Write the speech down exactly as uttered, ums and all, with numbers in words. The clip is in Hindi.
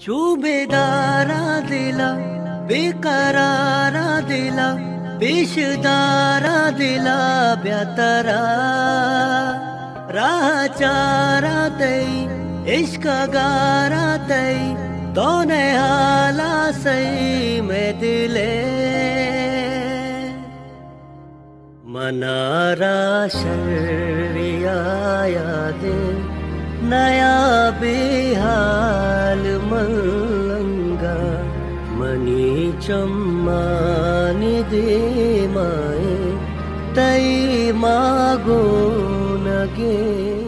चूबेदारा दिला बेकरारा दिला पेशदारा दिला ब्यातरा राह चारा तई इश्क गारा तई दोने हाला सही में दिले मनारा शरिया यादे नया बेहाल मलंगा मनी चम्मानी दे माए तई मागो नगे।